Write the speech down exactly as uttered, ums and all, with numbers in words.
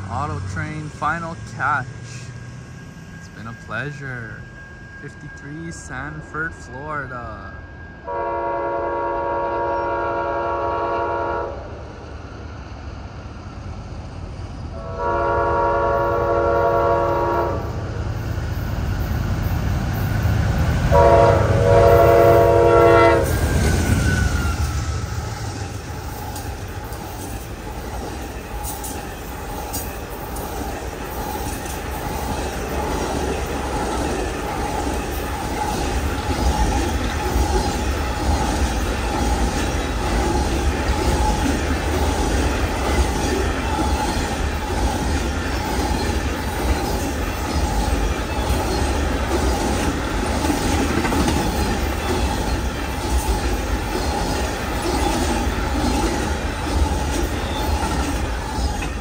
Auto Train final catch. It's been a pleasure. fifty-three Sanford, Florida.